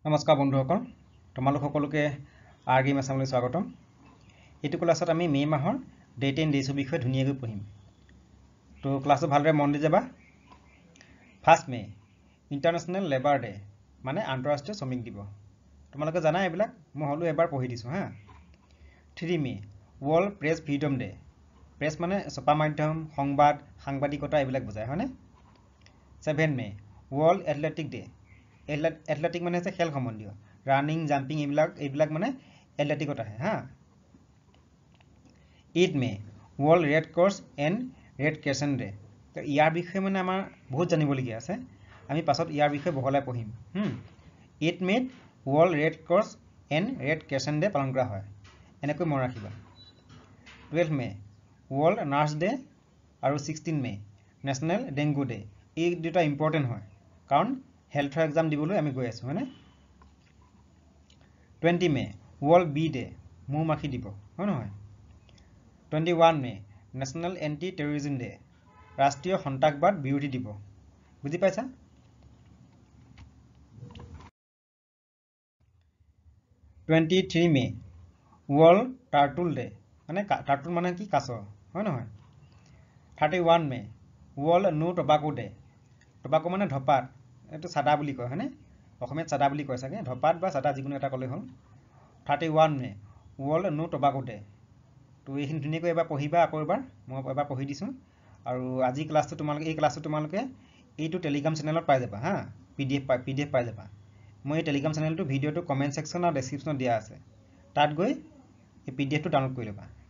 নমস্কাৰ বন্ধুসকল তোমালোক সকলোকে RGAME Assamলৈ স্বাগতম এইটো ক্লাছত আমি মে মাহৰ ডেট এণ্ড ডেজৰ বিষয়ে ধুনীয়াকৈ পঢ়িম তো ক্লাছটো ভালদৰে মন দি যাবা 1 মে ইন্টাৰনেশ্যনেল লেবাৰ ডে মানে আন্তঃৰাষ্ট্ৰীয় শ্ৰমিক দিৱস তোমালোকে জানা এইবিলাক মই হলো এবাৰ পঢ়ি দিছো হা 3 May world press freedom day press মানে ছপা মাধ্যম সংবাদ সাংবাদিকতা এইবিলাক বুজায় হয়নে 7 May world athletic day athletic মানে খেল সম্বন্ধীয় ৰানিং জাম্পিং এইবিলাক মানে এথলেটিকত আহে হা 8 May world red cross and red crescent day তো ইয়াৰ বিষয়ে মানে আমাৰ বহুত জানিবলগীয়া আছে আমি পাছত ইয়াৰ বিষয়ে বহলাই পঢ়িম 8 May world red cross and red crescent day পালন কৰা হয় এনেকৈ মনত ৰাখিবা 12 মে ৱৰ্ল্ড নাৰ্ছ ডে আৰু 16 মে নেশ্যনেল ডেংগু ডে এই দুটা ইম্পৰ্টেণ্ট হয় কাৰণ হেল্থৰ এক্সাম দিবলৈ আমি গৈ আছো হয়নে 20 মে ৱৰ্ল্ড বি ডে মৌ মাখি দিৱস হয় নহয় 21 May national anti terrorism day ৰাষ্ট্ৰীয় সন্ত্ৰাসবাদ বিৰোধী দিৱস বুজি পাইছা 23 মে ৱৰ্ল্ড টাৰ্টল ডে মানে টাৰ্টল মানে কি কাছ হয় নহয় 31 May world no tobacco day tobacco মানে ধপাত এটো সাদা বুলি কয় হয়নে অসমীয়াত সাদা বুলি কয় সাগে ধপাত বা সাদা যিকোনো এটা কলে হল 31 May world no tobacco day তো এইখিনি ধুনীয়াকৈ এবাৰ পঢ়িবা আকৌ এবাৰ মই এবাৰ পঢ়ি দিছো আৰু আজি ক্লাছটো তোমালোকে এই ক্লাছটো তোমালোকে এইটো টেলিগ্ৰাম চেনেলত পাই যাবা হা পিডিএফ পাই যাবা মই এই টেলিগ্ৰাম চেনেলটো ভিডিওটো কমেন্ট সেকশন আৰু ডেসক্ৰিপশনত দিয়া আছে তাত গৈ এই পিডিএফটো ডাউনলোড কৰি লবা